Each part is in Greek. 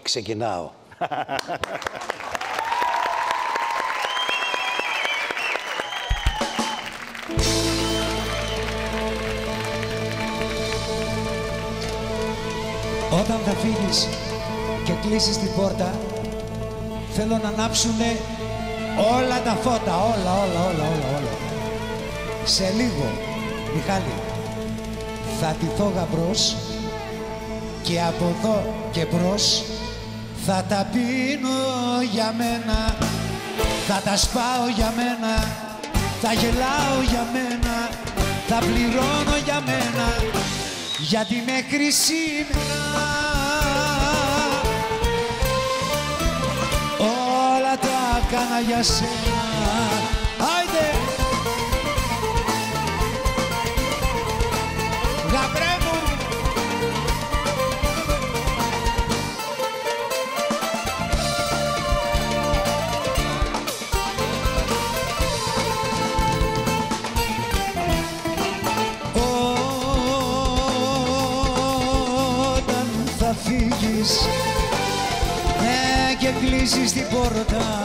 Ξεκινάω. Όταν θα φύγεις και κλείσεις την πόρτα, θέλω να ανάψουνε όλα τα φώτα, όλα. Σε λίγο, Μιχάλη, θα ντυθώ γαμπρός και από εδώ και μπρος θα τα πίνω για μένα, θα τα σπάω για μένα, θα γελάω για μένα, θα πληρώνω για μένα, γιατί μέχρι σήμερα όλα τα κάνα για σένα. Άιντε! Γαμπρέ μου! Φύγεις, ναι, και κλείσεις την πόρτα,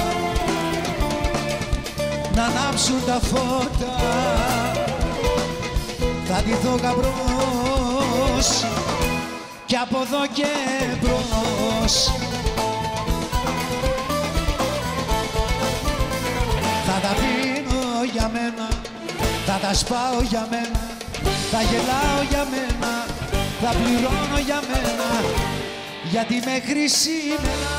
να ανάψουν τα φώτα, θα ντυθώ γαμπρός και από εδώ και μπρος θα τα πίνω για μένα, θα τα σπάω για μένα, θα γελάω για μένα, θα πληρώνω για μένα, γιατί μέχρι σήμερα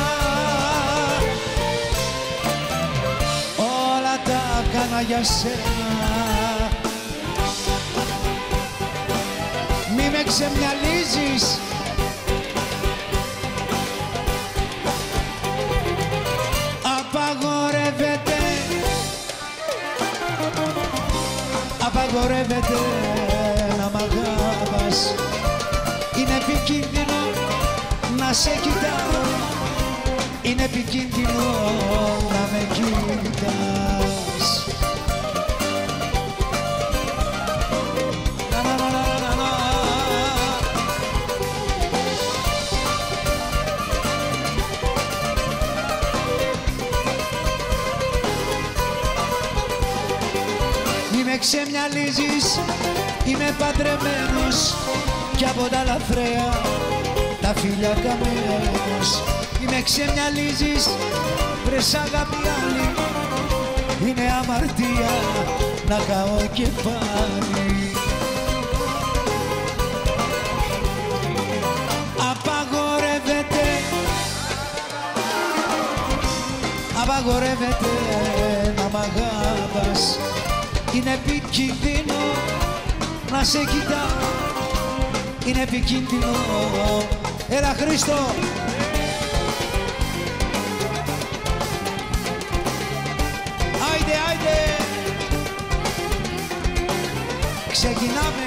όλα τα κάνα για σένα. Μη με ξεμυαλίζεις, απαγορεύεται να μ' αγάπας. Είναι επικίνδυνο να σε κοιτάω, είναι επικίνδυνο να με κοιτάς. Μη με ξεμυαλίζεις, είμαι παντρεμένος κι από τα λαθρέα τα φίλια καμένος. Μη με ξεμυαλίζεις, βρε σ' αγάπη άλλη, είναι αμαρτία να καώ και πάλι. Απαγορεύεται να μ' αγάπας, είναι επικίνδυνο να σε κοιτάω, είναι επικίνδυνο. Έλα Χρήστο! Άιντε, άιντε! Ξεκινάμε!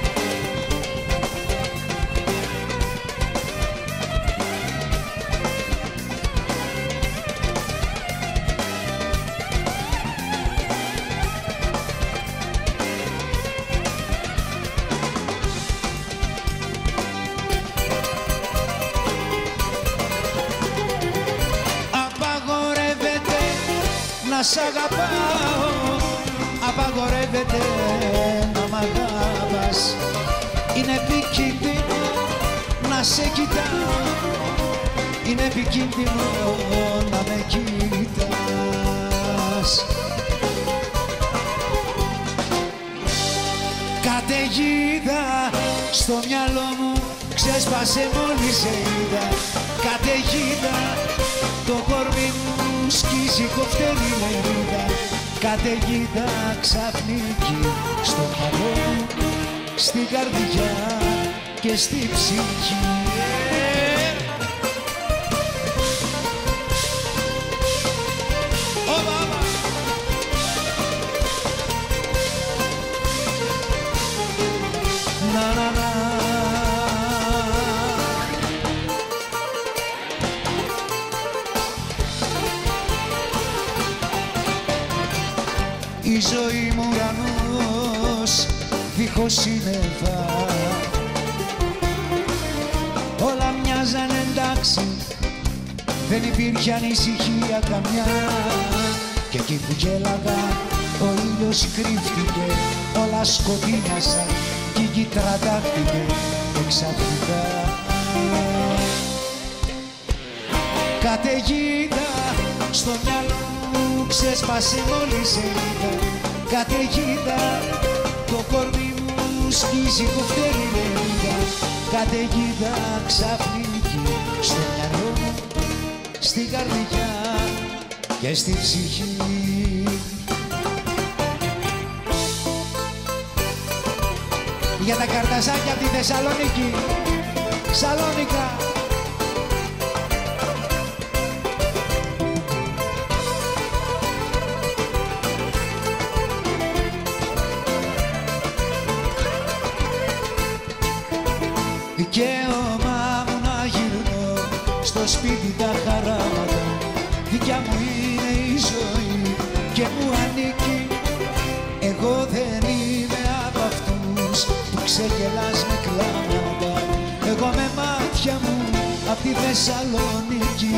Να σ' αγαπάω, απαγορεύεται να μ' αγάπας, είναι επικίνδυνο να σε κοιτάω, είναι επικίνδυνο να με κοιτάς. Καταιγίδα στο μυαλό μου ξέσπασε μόλις σε είδα, καταιγίδα το κορμί μου σκίζει κοφτερή μερίδα, καταιγίδα ξαφνική στο μυαλό μου, στην καρδιά και στη ψυχή. Η ζωή μου ουρανός δίχως σύννεφα, όλα μοιάζαν εντάξει ταξί δεν υπήρχε ανησυχία καμιά και εκεί που γέλαγα ο ήλιος κρύφτηκε, όλα σκοτεινιάσαν κι η γη τραντάχτηκε εξαφνικά. Καταιγίδα στο μυαλό μου ξέσπασε μόλις σε είδα. Καταιγίδα το κορμί μου σκίζει κουφτέρι λεβίδα. Καταιγίδα ξαφνική στο μυαλό μου, στην καρδιά και στη ψυχή. Για τα καρταζάκια από τη Θεσσαλονίκη, Σαλόνικα. Δικαίωμά μου να γυρνώ στο σπίτι τα χαράματα. Δικιά μου είναι η ζωή και μου ανήκει. Εγώ δεν είμαι από αυτούς που ξεγελάς με κλάματα. Εγώ με μάτια μου απ' τη Θεσσαλονίκη.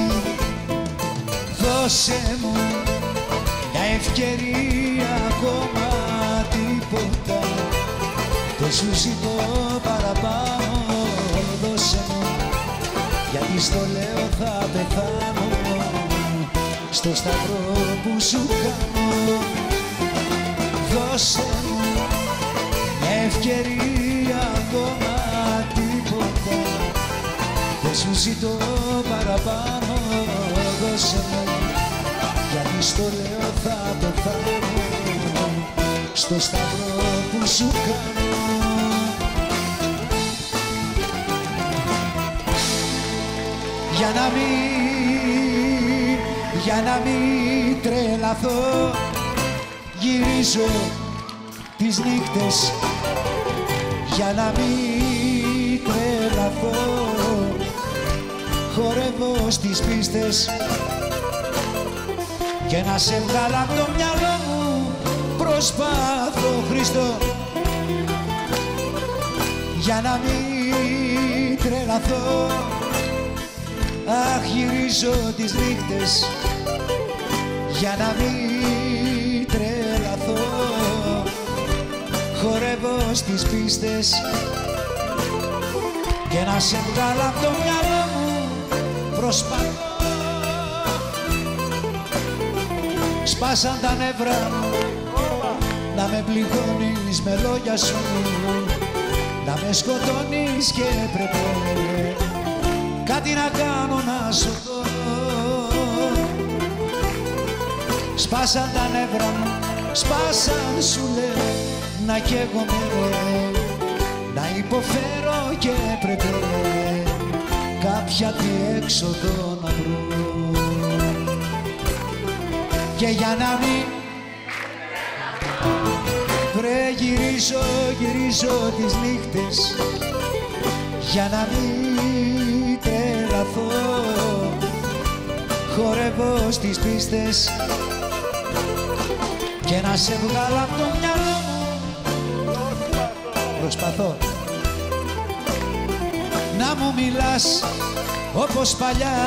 Δώσε μου μια ευκαιρία ακόμα, τίποτα δεν σου ζητώ παραπάνω. Δώσε μου, γιατί στο λέω θα πεθάνω στο σταυρό που σου κάνω. Δώσε μου μια ευκαιρία ακόμα, τίποτα δεν σου ζητώ παραπάνω. Δώσε μου, γιατί στο λέω θα πεθάνω στο σταυρό που σου κάνω. Για να μην τρελαθώ, γυρίζω τις νύχτες. Για να μην τρελαθώ, χορεύω στις πίστες. Και να σε βγάλω απ' το μυαλό μου προσπάθω, Χριστό. Για να μην τρελαθώ, αχ, γυρίζω τις νύχτες. Για να μην τρελαθώ, χορεύω στις πίστες. Και να σε βγάλω απ' το μυαλό μου προσπαθώ. Σπάσαν τα νεύρα μου να με πληγώνεις με λόγια σου, να με σκοτώνεις και έπρεπε κάτι να κάνω να σωθώ. Σπάσαν τα νεύρα μου, σπάσαν σου λέω, να καίγομαι, να υποφέρω και έπρεπε κάποια διέξοδο να βρω. Και για να μην γυρίζω τις νύχτες. Για να μην τρελαθώ, χορεύω στις πίστες. Και να σε βγάλω απ' το μυαλό μου προσπαθώ. Να μου μιλάς όπως παλιά,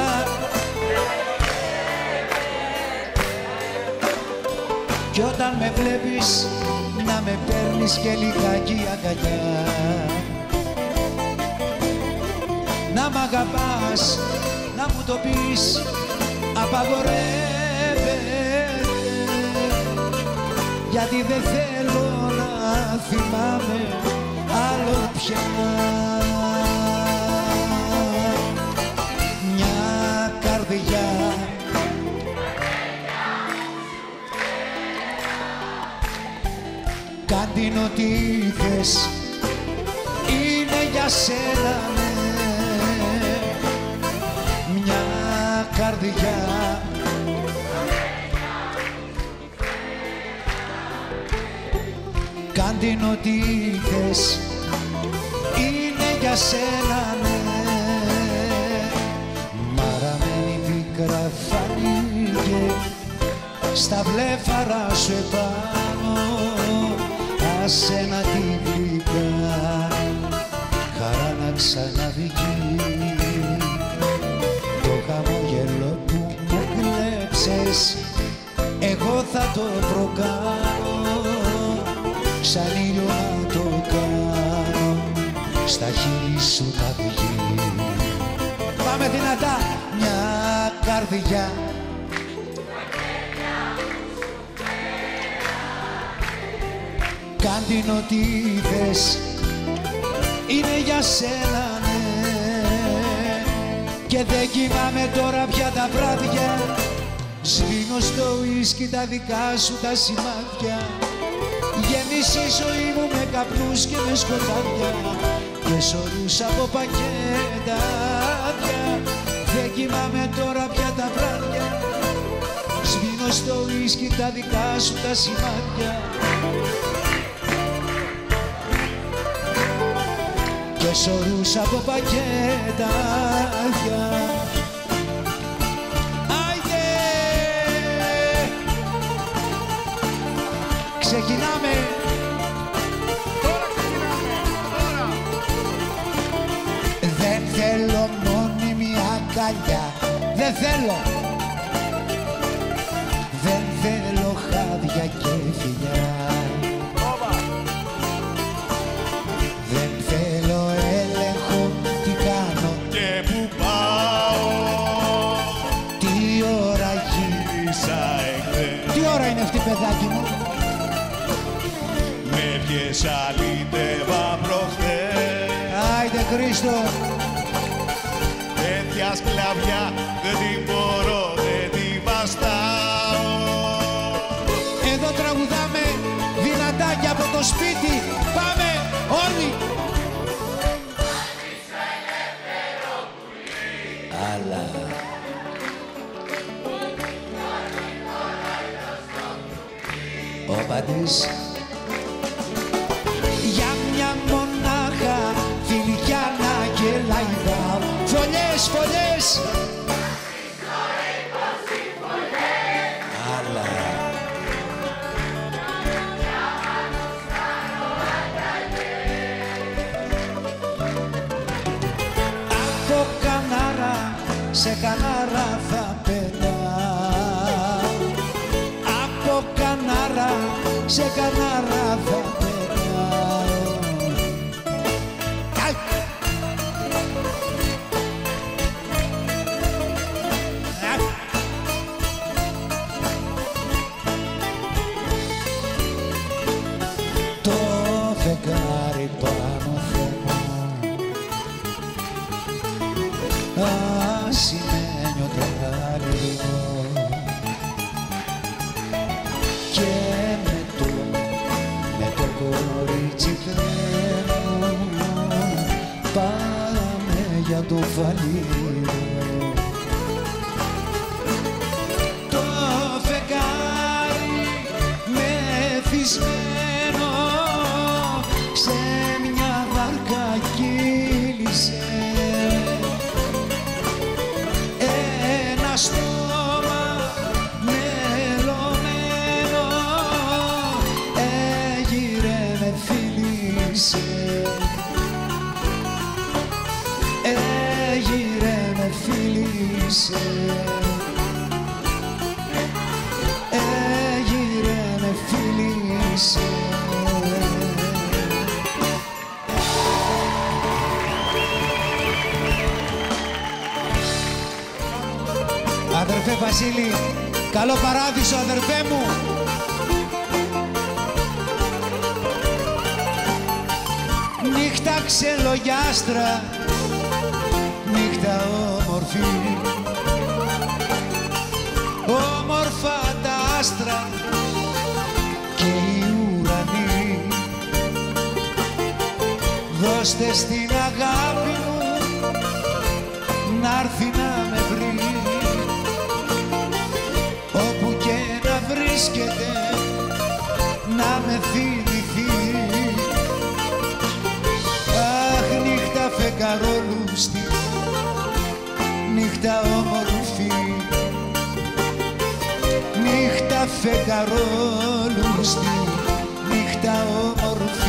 κι όταν με βλέπεις να με παίρνεις και λιγάκι αγκαλιά. Να μ' αγαπάς, να μου το πεις, απαγορεύεται, γιατί δεν θέλω να θυμάμαι άλλο πια. Μια καρδιά κάντι ό,τι θες, είναι για σένα, ναι. Μια καρδιά κάντι ό,τι θες, είναι για σένα, ναι. Μαραμένη πίκρα φάνηκε στα βλέφαρα σου επάνω. Άσε να τη γλυκά χαρά να ξαναβγεί. θες, εγώ θα το προκάνω, σαν ήλιο να το κάνω, στα χείλη σου να βγει. Πάμε δυνατά, μια καρδιά. Κάν την ό,τι θες, είναι για σένα, ναι. Και δεν κοιμάμαι τώρα πια τα βράδια, σβήνω στο ουίσκι τα δικά σου τα σημάδια. Γεμίσει η ζωή μου με καπνούς και με σκοτάδια και σωρούς από πακέτα άδεια. Δεν κοιμάμαι τώρα πια τα βράδια, σβήνω στο ουίσκι τα δικά σου τα σημάδια και σωρούς από πακέτα άδεια. Άιντε! Ξεκινάμε! Τώρα ξεκινάμε! Τώρα! Δεν θέλω μόνιμη αγκαλιά, δεν θέλω. Δεν θέλω χάδια και φιλιά. Δεν θέλω έλεγχο, τι κάνω Και που πάω, τι ώρα γύρισα εχθές. Τι ώρα είναι αυτή, παιδάκι μου? Με ποιες αλήτευα προχθές. Άιντε Χρήστο! Τέτοια σκλαβιά δεν την μπορώ, δεν την βαστάω. Εδώ τραγουδάμε δυνατά και από το σπίτι. Πάμε όλοι! Αλλά ο Παντής για μια μονάχα φιλικιά να γελάει. Φωλιές, φωλιές! Αλλά από κανάρα σε κανάρα θα περνάω, από κανάρα σε κανάρα θα περνάω. Το φεγγάρι πάνω θέμα, ασημένιο τρελό, και με το κορίτσι τρέμω, πάμε για το φαλήρο. Το φεγγάρι μεθυσμένο σε μια βάρκα κύλησε. Ένα στόμα μελωμένο έγειρε με φίλησε. Έγειρε με φίλησε. Έγειρε με φίλησε. Αδερφέ Βασίλη, καλό παράδεισο αδερφέ μου. Νύχτα ξελογιάστρα, νύχτα όμορφη, όμορφα τα άστρα και οι ουρανοί. Δώστε στην αγάπη μου να'ρθεί να με βρει, όπου και να βρίσκεται να με θυμηθεί. Αχ, νύχτα φεγγαρόλουστη, νύχτα όμορφη, νύχτα φεγγαρόλουστη, νύχτα όμορφη.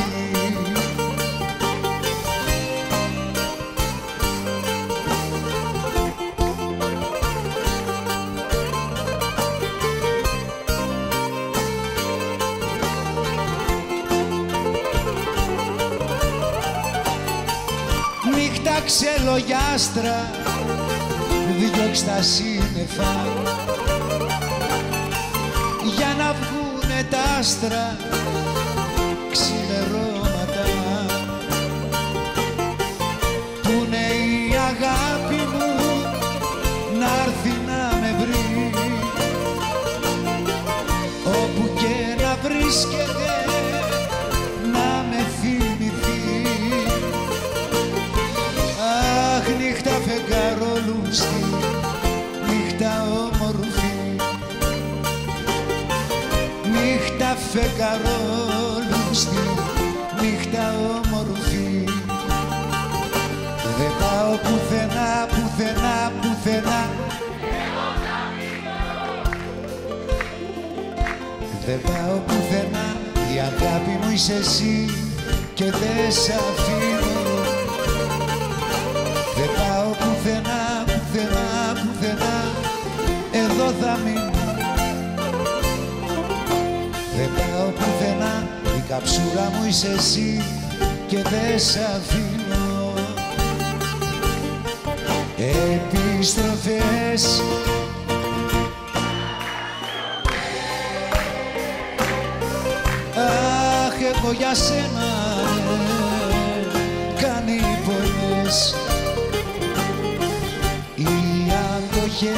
ξελογιάστρα διώξ' τα σύννεφα για να βγουνε τ' άστρα ξημερώματα. Πού είναι η αγάπη μου να'ρθει να με βρει, όπου και να βρίσκεται να με θυμηθεί. Αχ, νύχτα φεγγαρόλουστη, νύχτα όμορφη, νύχτα φεγγαρόλουστη, νύχτα όμορφη. Δεν πάω πουθενά, πουθενά, πουθενά, δεν πάω πουθενά, η αγάπη μου είσαι εσύ και δεν σ' αφήνω. Δεν πάω πουθενά, πουθενά, πουθενά, εδώ θα μείνω. Δεν πάω πουθενά, η καψούρα μου είσαι εσύ και δεν σ' αφήνω. Επιστροφές αχ, έχω για σένα κάνει πολλές. Οι αντοχές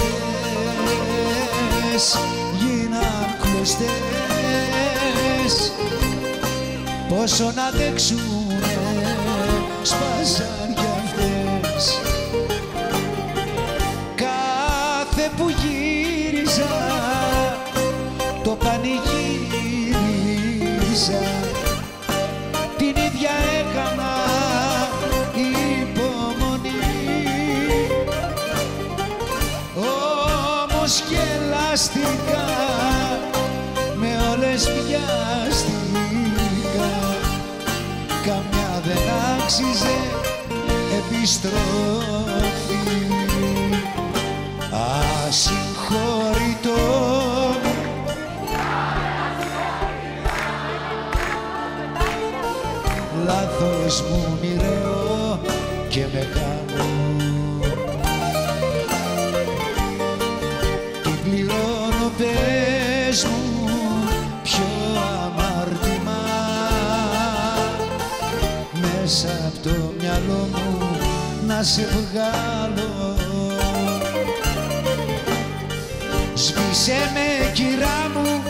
γίναν κλωστές, πόσο να αντέξουνε σπάσαν κι αυτές. Κάθε που γύριζα το πανηγύριζα, την ίδια έκανα υπομονή. Όμως γελάστηκα, με όλες βιάστηκα, καμιά δεν άξιζε επιστροφή. Ασυγχωρητό λάθος μου μοιραίο και μεγάλο, τι πληρώνω πες μου ποιο αμάρτημα, μέσα απ' το μυαλό μου να σε βγάλω. Σβήσε με κυρά μου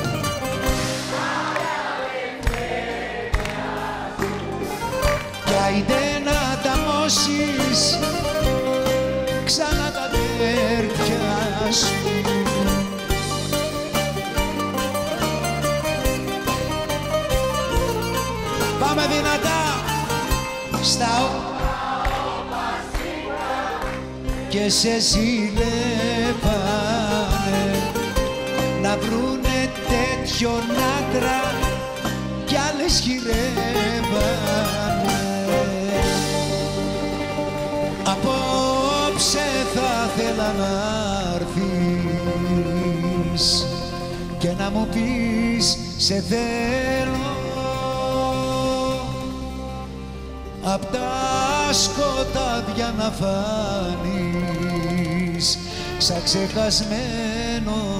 κι άιντε να ταμώσεις ξανά τα αδέρφια σου. Πάμε δυνατά στα και σε ζηλεύανε να βρουνε τέτοιον άντρα κι άλλες χειρεύανε. Απόψε θα θέλα να'ρθεις και να μου πεις σε θέλω, απ' τα σκοτάδια να φάνεις σαν ξεχασμένο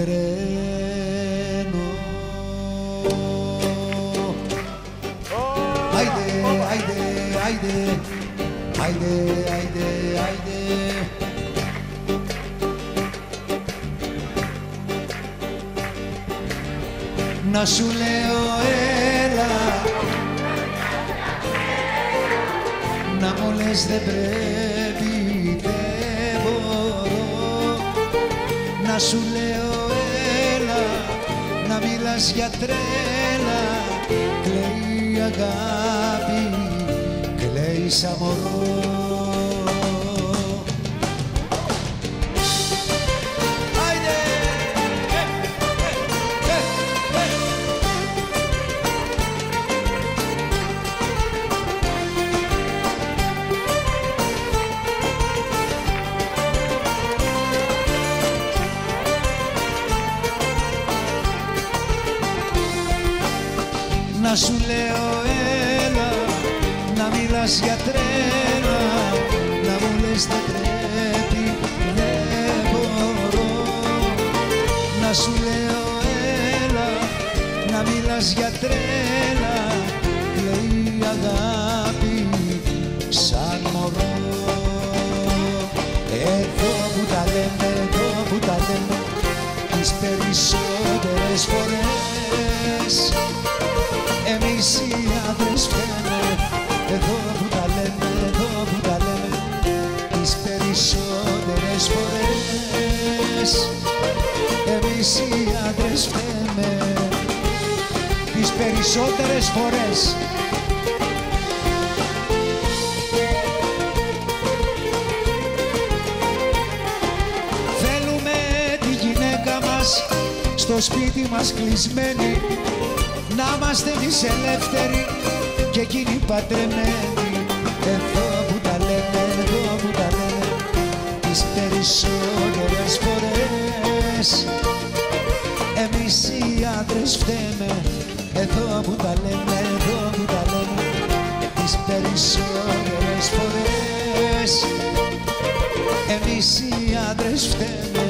τρένο. Άιντε, άιντε, άιντε, άιντε, άιντε, άιντε. Να σου λέω έλα, να μου λες δεν πρέπει, δεν μπορώ. Να σου λέω έλα, να μιλάς για τρέλα, κλαίει η αγάπη, κλαίει σαν μωρό. Να σου λέω έλα, να μιλάς για τρέλα, λες δεν πρέπει, δεν μπορώ να σου λέω έλα, να μιλάς για τρέλα, κλαίει η αγάπη σαν μωρό. Εδώ που τα λέμε, εδώ που τα λέμε, τις περισσότερες φορές εμείς οι άντρες φταίμε. Εδώ που τα λέμε, εδώ που τα λέμε, τις περισσότερες φορές εμείς οι άντρες φταίμε. Τις περισσότερες φορές. Θέλουμε τη γυναίκα μας στο σπίτι μας κλεισμένη, να είμαστε εμείς ελεύθεροι και εκείνοι παντρεμένοι. Εδώ που τα λέμε, εδώ που τα λέμε, τις περισσότερες φορές εμείς οι άντρες φταίμε. Εδώ που τα λέμε, εδώ που τα λέμε, τις περισσότερες φορές εμείς οι άντρες φταίμε.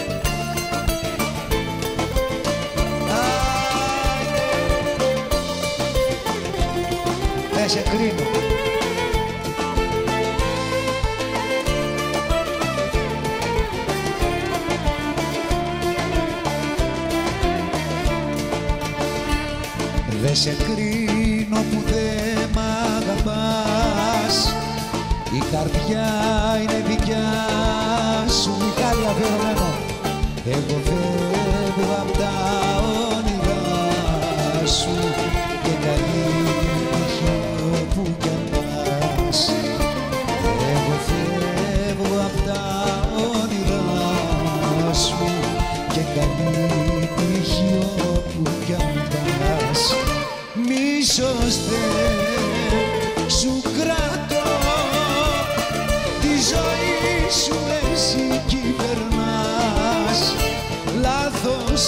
Δεν σε κρίνω. Δε σε κρίνω που δε μ' αγαπάς, η καρδιά είναι δικιά σου. Μιχάλη αφιερωμένο. Εγώ φεύγω απ' τα όνειρά σου και καλή τύχη όπου κι αν πας. Εγώ φεύγω απ' τα όνειρά σου και καλή τύχη όπου κι αν πας. Μίσος δεν σου κρατώ, τη ζωή σου εσύ κυβερνάς. Λάθος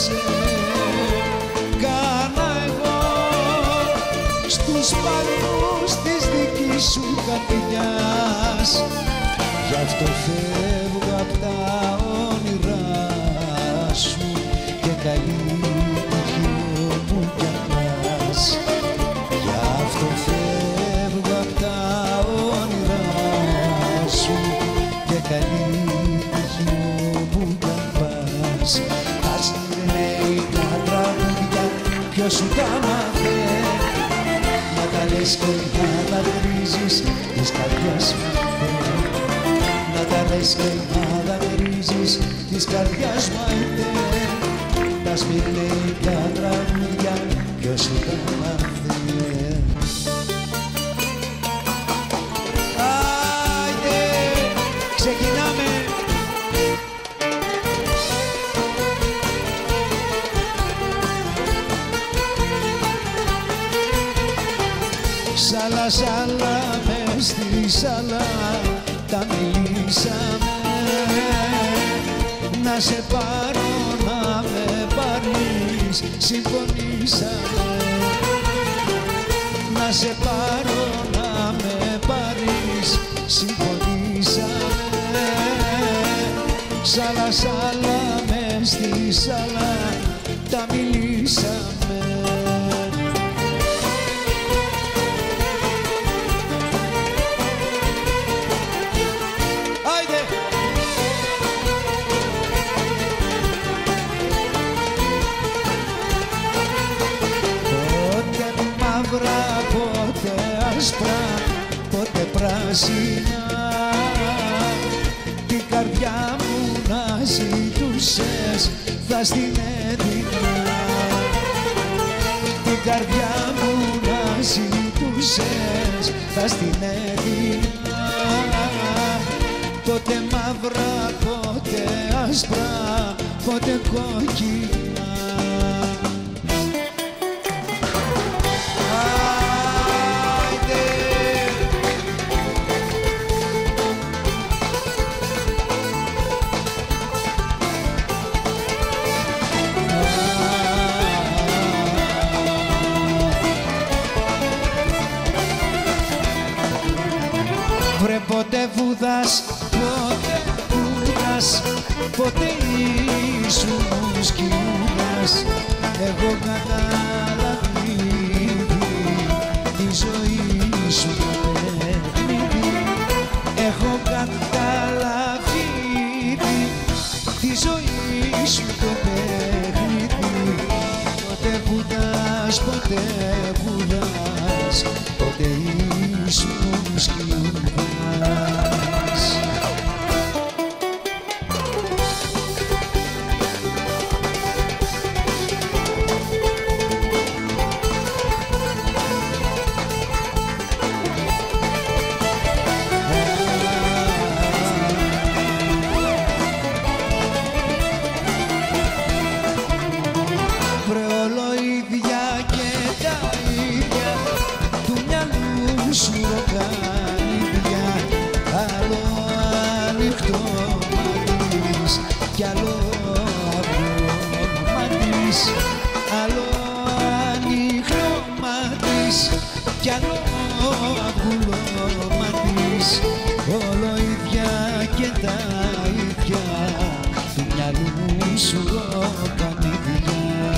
κάνα εγώ στους παλμούς της δικής σου καρδιάς. Γι' αυτό φεύγω απ' τα όνειρά σου και καλή τύχη όπου κι αν πας. Γι' αυτό φεύγω απ' τα όνειρά σου και καλή τύχη όπου κι αν πας. Ας λέει τα τραγούδια ποιος σου τα μάθε, να τα λες και να τα βρίζεις της καρδιάς μου. Να τα λες και να τα βρίζεις της καρδιάς μου. Τα σπηλαίει τα τραγούδια ποιος σου τα μάθε. Άιντε, ξεκινάμε. Σάλα, σάλα, μες στη σάλα τα μιλήσαμε. Να σε πάρω, να με πάρεις, συμφωνήσαμε. Να σε πάρω, να με πάρεις, συμφωνήσαμε. Σάλα, σάλα, μες στη σάλα τα μιλήσαμε. Πότε άσπρα, πότε πράσινα, την καρδιά μου να ζητούσες θα στην έδινα. Την καρδιά μου να ζητούσες θα στην έδινα. Πότε μαύρα, πότε άσπρα, πότε κόκκινα. Βρε ποτέ βούδας ποτέ ούτας, ποτέ ήσουν σκιούδας. Έχω καταλάβει τη ζωή σου το παιχνίδι. Έχω καταλάβει τη ζωή σου το παιχνίδι. Ποτέ πουδάς, ποτέ πουδάς, ποτέ ήσουν σκιούδας. Κι άλλο αυγό άλλο ανοιχτό κι άλλο αυγό όλο ίδια και τα ίδια του μυαλού σου ροκανίδια.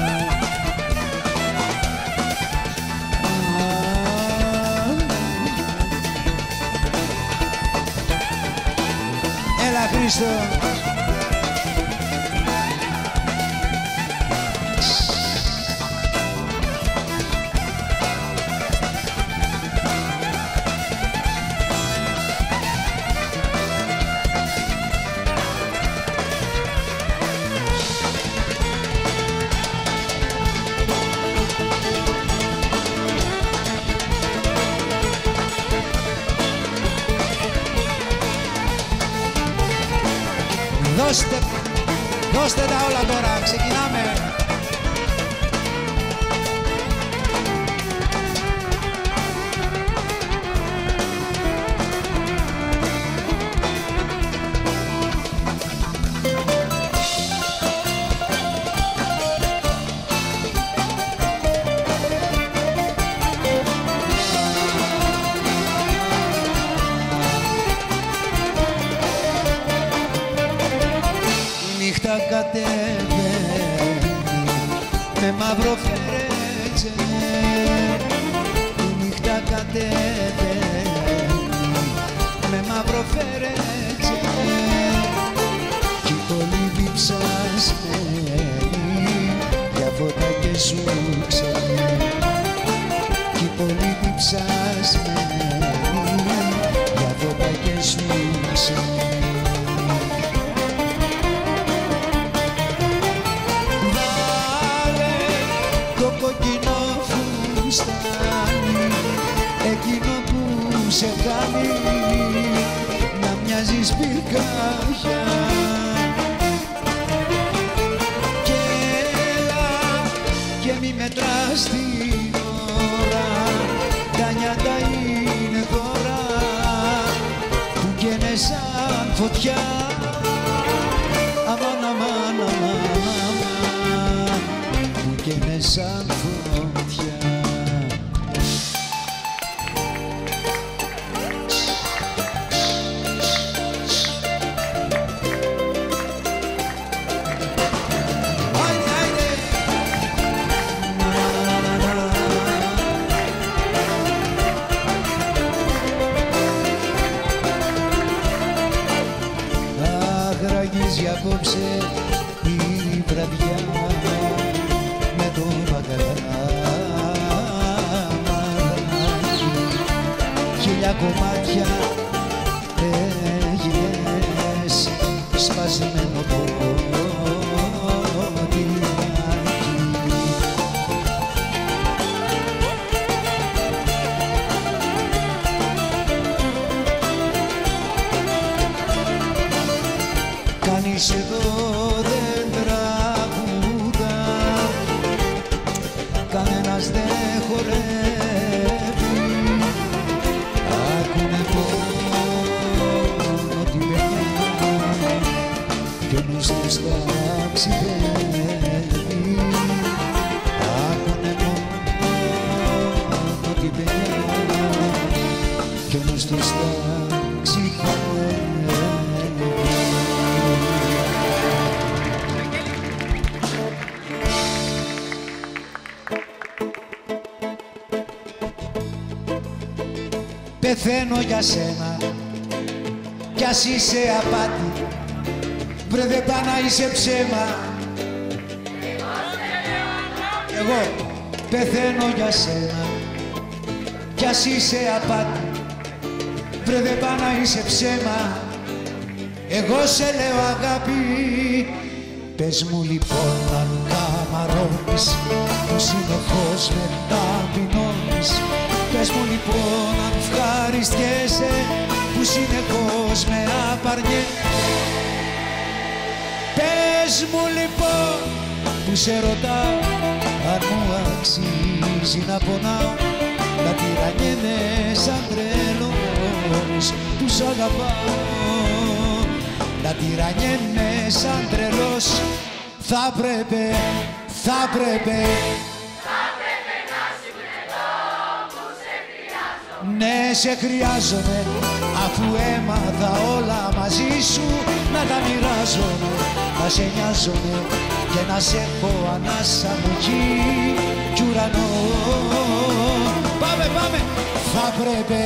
Έλα Χρήστο. Δώστε τα όλα τώρα, ξεκινάμε. Κατεβαίνει με μαύρο φερέτσε, η νύχτα κατεβαίνει με μαύρο φερέτσε κι η πόλη διψασμένη για φώτα και σου ξένη, κι η πόλη διψασμένη για φώτα και σου ξένη. Εκείνο που σε κάνει να μοιάζεις πυρκαγιά και έλα και μη μετράς την ώρα, τα νιάτα είναι δώρα που καίνε σαν φωτιά. Αμάν, αμάν, αμάν, που καίνε σαν φωτιά. Αγραγίζει απόψε η βραδιά με το μπαγκαλά μαράκι, χίλια κομμάτια έγινες σπασμένο ποτηράκι. Κανείς εδώ δεν τραγουδά, κανένας δεν χορεύει, άκουνε μόνο τη παιδιά κι ο νους τους ταξιδεύει, άκουνε μόνο τη παιδιά κι ο νους τους ταξιδεύει. πεθαίνω για σένα κι ας είσαι απάτη, βρε δεν πά να είσαι ψέμα. Εγώ πεθαίνω για σένα κι ας είσαι απάτη, βρε δεν πά να είσαι ψέμα. Εγώ σε λέω αγάπη, πες μου λοιπόν αν καμαρώνεις που συνεχώς με ταπεινώνεις. Πες μου λοιπόν αν ευχαριστιέσαι που συνεχώς με απαρνιέσαι. Πες μου λοιπόν που σε ρωτάω αν μου αξίζει να πονάω, να τυραννιέμαι σαν τρελός που σ' αγαπάω. Να τυραννιέμαι σαν τρελός, θα πρέπει να σου εδώ που σε χρειάζομαι. Ναι, σε χρειάζομαι, αφού έμαθα όλα μαζί σου να τα μοιράζομαι, να σε νοιάζομαι και να σε έχω ανάσα μου γη κι ουρανό. Πάμε, πάμε! Θα πρέπει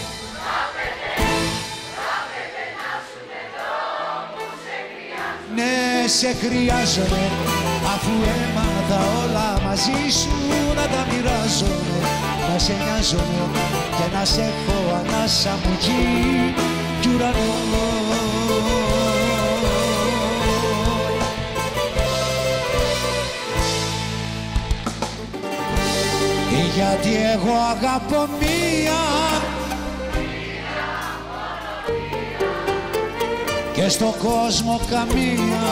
ναι, σε χρειάζομαι, αφού έμαθα όλα μαζί σου να τα μοιράζομαι, να σε νοιάζομαι και να σε έχω ανάσα μου γη κι ουρανό. Γιατί εγώ αγαπώ μία και στον κόσμο καμία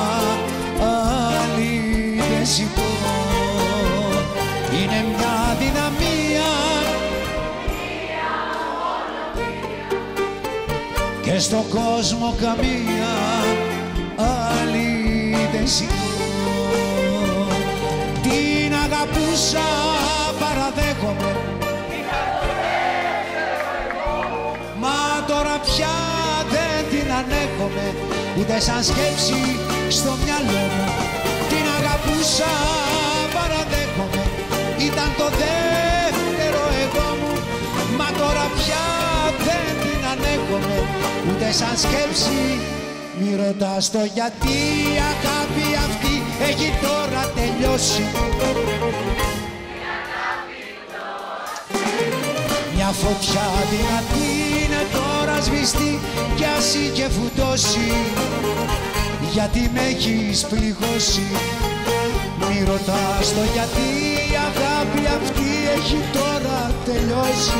άλλη δεν ζητώ. Είναι μια δυναμία και στον κόσμο καμία άλλη δεν ζητώ. Την αγαπούσα παραδέχομαι, μα τώρα πια δεν την ανέχομαι ούτε σαν σκέψη στο μυαλό μου. Την αγαπούσα παραδέχομαι, ήταν το δεύτερο εγώ μου, μα τώρα πια δεν την ανέχομαι ούτε σαν σκέψη. Μη ρωτάς το γιατί η αγάπη αυτή έχει τώρα τελειώσει. Μια φωτιά δυνατή είναι τώρα σβηστή κι ας είχε φουντώσει, γιατί με έχεις πληγώσει. Μη ρωτάς το γιατί η αγάπη αυτή έχει τώρα τελειώσει.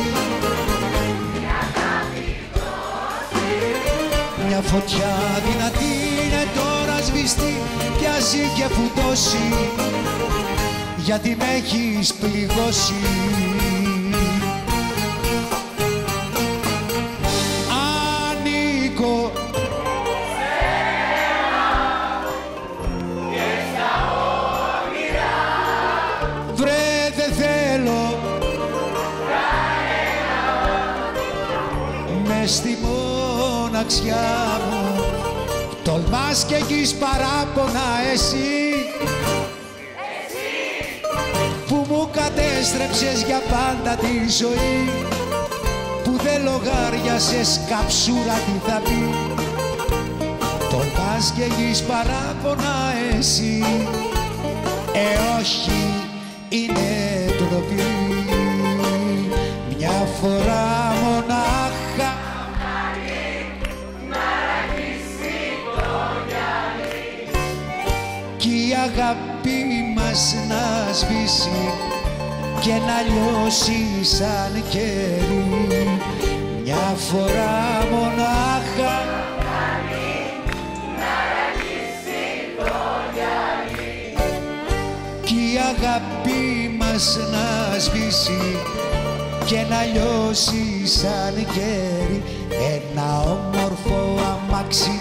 Μια φωτιά δυνατή είναι τώρα σβηστή κι ας είχε φουντώσει, γιατί με έχεις πληγώσει. Ανήκω Και στα όνειρα βρε δεν θέλω μες στη μοναξιά μου, τολμάς και έχεις παράπονα εσύ που μου κατέστρεψες για πάντα τη ζωή, που δεν λογάριασες καψούρα τι θα πει. Τολμάς και έχεις παράπονα εσύ, όχι είναι ντροπή. Μια φορά μονάχα κι η αγάπη μας να σβήσει και να λιώσει σαν κερί. Μια φορά μονάχα κι η αγάπη μας να σβήσει και να λιώσει σαν κερί. Ένα όμορφο αμάξι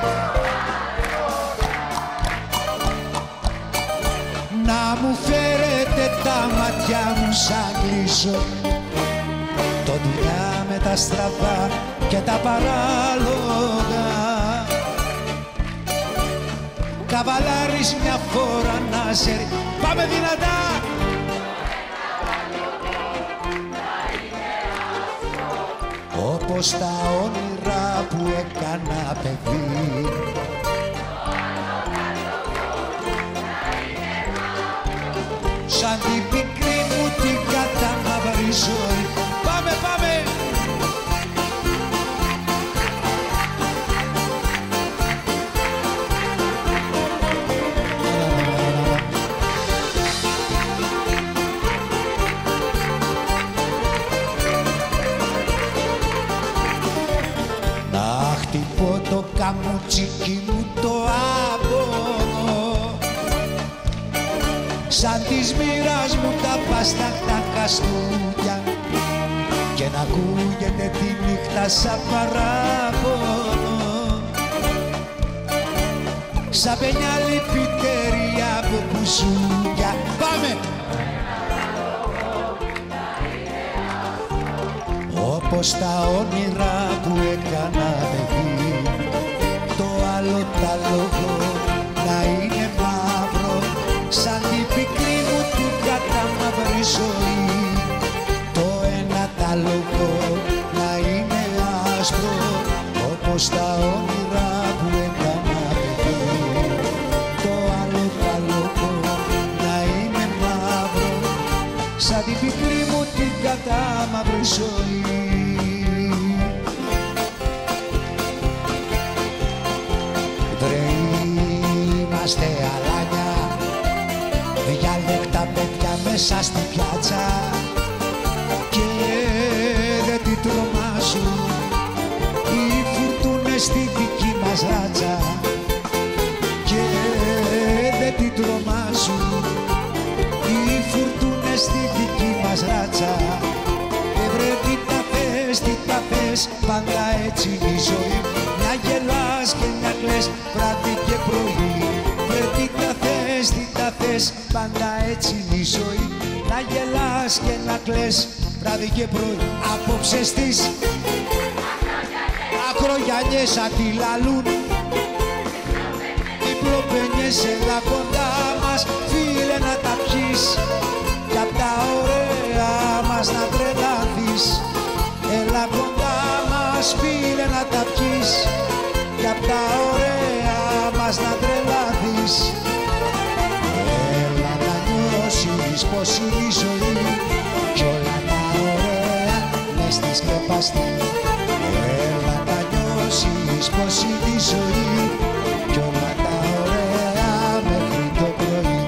να μου φέρετε τα μάτια μου σαν κλείσω, το δουλειά με τα στραβά και τα παράλογα. Καβαλάρεις μια φορά να σε... Πάμε δυνατά! όπως τα όνειρα που έκανα παιδί. Σαν την πικρή μου την κατάμαυρη ζωή. Πάμε, πάμε! Να χτυπώ το καμουτσίκι μου το άπονο, σαν της μοίρας μου τα παστακτά καστούκια, και να ακούγεται τη νύχτα σαν παράπονο, σαν παινιά λυπητερή από μπουζούκια. Πάμε! Όπως τα όνειρα που έκανα παιδί, το άλλο τα λόγο να είναι μαύρο, σαν την πικρή μου την κατάμαυρη ζωή. Το ένα τα λόγο να είναι άσπρο, όπως τα όνειρα που έκανα παιδί, το άλλο τα λόγο να είναι μαύρο, σαν την πικρή μου την κατάμαυρη ζωή. Είμαστε αλάνια, διάλεκτα παιδιά μέσα στην πιάτσα, και δεν την τρομάζουν οι φουρτούνες στη δική μας ράτσα, και δεν την τρομάζουν οι φουρτούνες στη δική μας ράτσα. Βρε τι τα θες, πάντα έτσι είναι η ζωή, να γελάς και να κλαις βράδυ και πρωί. Βρε τι τα θες, πάντα έτσι είναι η ζωή, να γελάς και να κλαις βράδυ και πρωί. Απόψε στις ακρογιανιές αντιλαλούν, οι προπενιές έλα κοντά μας φίλε να τα πιείς, κι απ' τα ωραία μας να τρελαθείς. Έλα κοντά μας φίλε να τα πιείς, κι απ' τα ωραία μας να τρελαθείς. Έλα να νιώσεις πως είναι η ζωή, κι όλα τα ωραία μες στη σκεπαστή. Έλα να νιώσεις πως είναι η ζωή, κι όλα τα ωραία μέχρι το πρωί.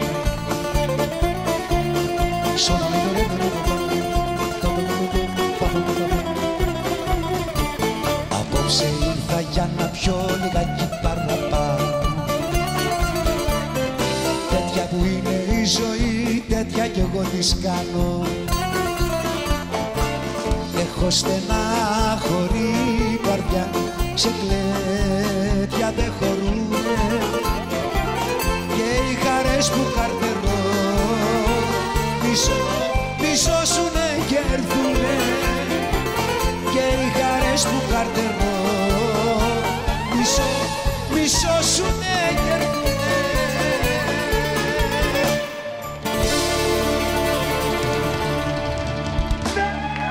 Απόψε ήρθα για να πιω λιγάκι παραπάνω, τέτοια που είναι η ζωή, τέτοια κι εγώ της κάνω. Έχω στενάχωρη καρδιά, σε κλαίτια δεν χωρούνε, και οι χαρές που καρτερώ μισώσουνε κι έρθουνε, και οι χαρές που καρτερώ μισώσουνε κι έρθουνε.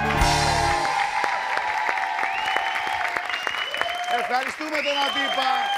Ευχαριστούμε τον Αντίπα.